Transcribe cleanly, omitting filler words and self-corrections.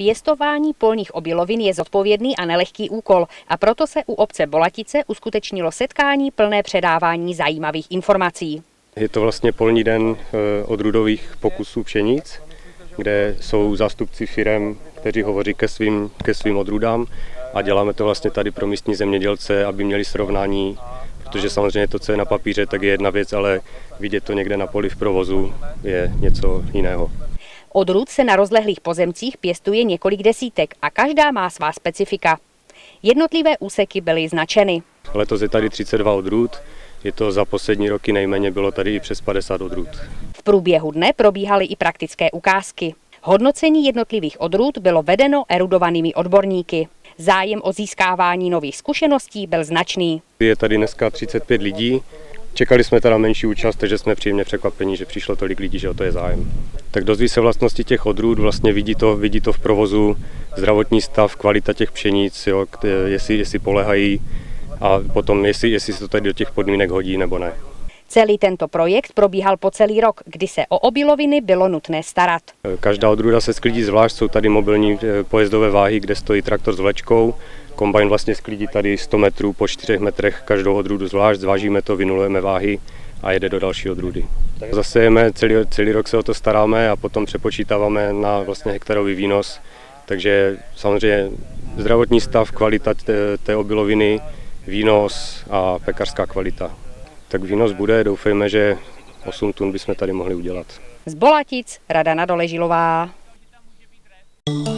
Pěstování polních obilovin je zodpovědný a nelehký úkol a proto se u obce Bolatice uskutečnilo setkání plné předávání zajímavých informací. Je to vlastně polní den odrůdových pokusů pšenic, kde jsou zástupci firem, kteří hovoří ke svým odrůdám a děláme to vlastně tady pro místní zemědělce, aby měli srovnání, protože samozřejmě to, co je na papíře, tak je jedna věc, ale vidět to někde na poli v provozu je něco jiného. Odrůd se na rozlehlých pozemcích pěstuje několik desítek a každá má svá specifika. Jednotlivé úseky byly značeny. Letos je tady 32 odrůd, je to za poslední roky nejméně, bylo tady i přes 50 odrůd. V průběhu dne probíhaly i praktické ukázky. Hodnocení jednotlivých odrůd bylo vedeno erudovanými odborníky. Zájem o získávání nových zkušeností byl značný. Je tady dneska 35 lidí. Čekali jsme teda menší účast, takže jsme příjemně překvapení, že přišlo tolik lidí, že o to je zájem. Tak dozví se vlastnosti těch odrůd, vlastně vidí to v provozu, zdravotní stav, kvalita těch pšenic, jo, jestli polehají a potom jestli se to tady do těch podmínek hodí nebo ne. Celý tento projekt probíhal po celý rok, kdy se o obiloviny bylo nutné starat. Každá odrůda se sklidí zvlášť, jsou tady mobilní pojezdové váhy, kde stojí traktor s vlečkou. Kombajn vlastně sklidí tady 100 metrů po 4 metrech každou odrůdu zvlášť, zvážíme to, vynulujeme váhy a jede do další odrůdy. Zasejeme, celý rok se o to staráme a potom přepočítáváme na vlastně hektarový výnos. Takže samozřejmě zdravotní stav, kvalita té obiloviny, výnos a pekařská kvalita. Tak výnos bude, doufejme, že 8 tun bychom tady mohli udělat. Z Bolatic Radana Doležilová.